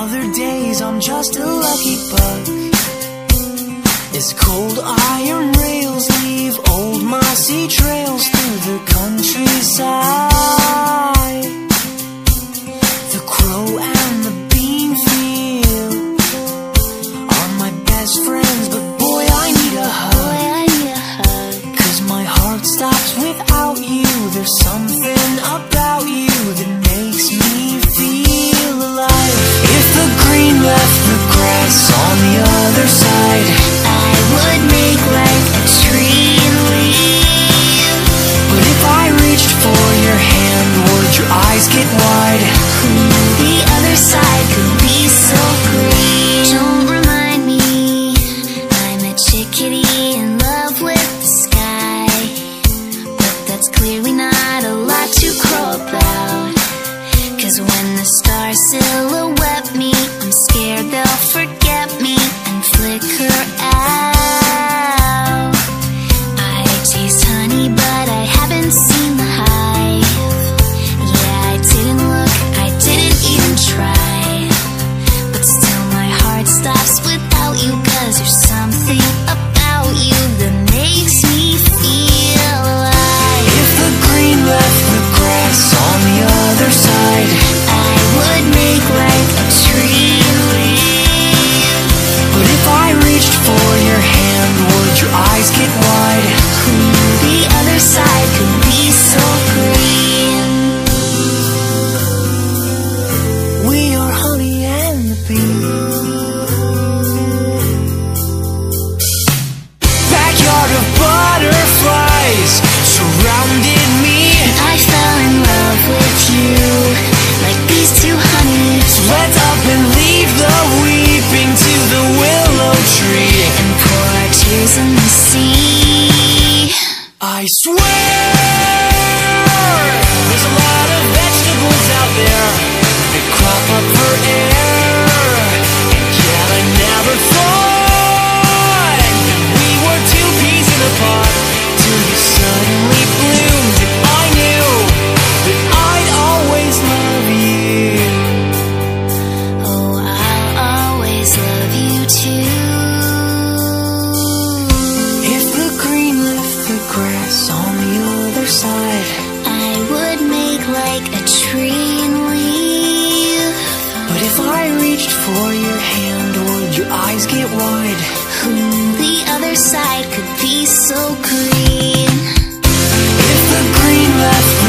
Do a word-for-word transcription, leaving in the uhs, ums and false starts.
Other days I'm just a lucky bug, as cold iron rails leave old mossy trails through the countryside. The crow and the bean field are my best friends, but boy, I need a hug. Boy, I need a hug. 'Cause my heart stops without you. There's something about you that makes me feel alive. If the green left the grass on the other side, I would make like a tree and leave. but if I reached for your hand, would your eyes get wide? The other side could be so green. Don't remind me, I'm a chickadee in love with the sky, but that's clearly not a lot to crow about. 'Cause when the stars silhouette me, I'm scared they'll forget me and flicker out. I taste honey, but I haven't seen the hive. Yeah, I didn't look, I didn't even try, but still my heart stops without you. 'Cause there's something about you that makes me feel alive. If the green left the grass on the other side, I would make like a tree and leave. but if I reached for your hand, would your eyes get wide? The other side could be so green. We are honey and the bee. Backyard of butterflies surrounded me. I fell in love with you, like these two honeys. So let's up and leave the weeping to the willow tree, And pour our tears in the sea. I swear there's a lot of vegetables out there that crop up for air. And yet I never thought that we were two peas in a pod, till you suddenly bloomed and I knew that I'd always love you. Oh, I'll always love you too. If the green left the grass on the other side, I would make like a tree and leave. but if I reached for your hand, would your eyes get wide? The other side could be so green. If the green left